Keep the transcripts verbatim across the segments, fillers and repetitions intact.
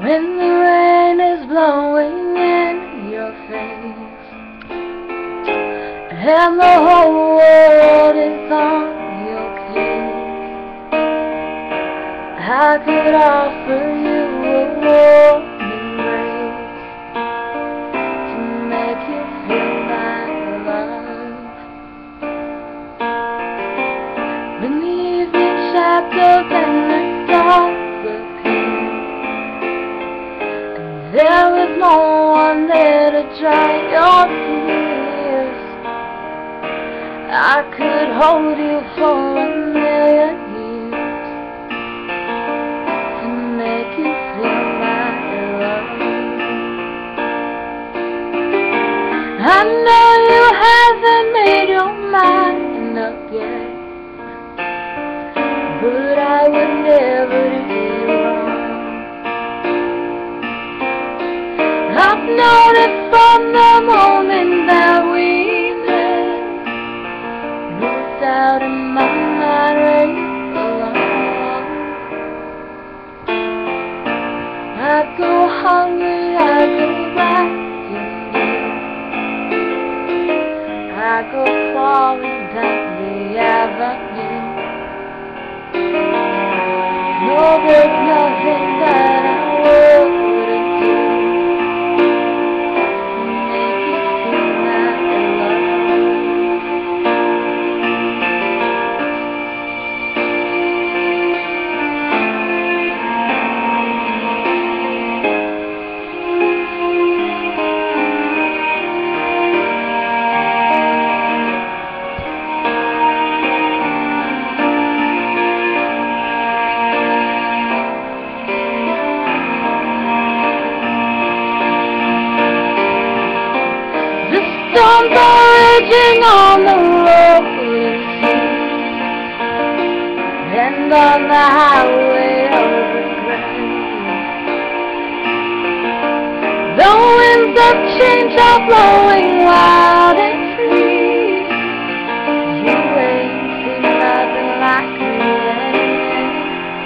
When the rain is blowing in your face and the whole world is on your case, I could offer you a warm embrace to make you feel my love. When the evening shadows and the stars appear, there was no one there to dry your tears, I could hold you for a million years to make you feel my love. I know you haven't made your mind up yet, but I would never do you wrong. I've known it from the moment that we met, no doubt in my mind right along. I go hungry, I go black and blue, I go falling down the avenue. No, there's nothing that I wouldn't do. Storms are raging on the rolling sea and on the highway of regret. The winds of change are blowing wild and free. You ain't seen nothing like me yet.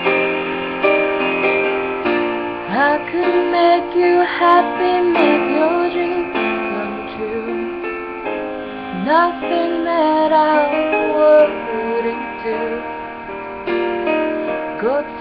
I could make you happy, make your dreams come true. Nothing that I wouldn't do. Go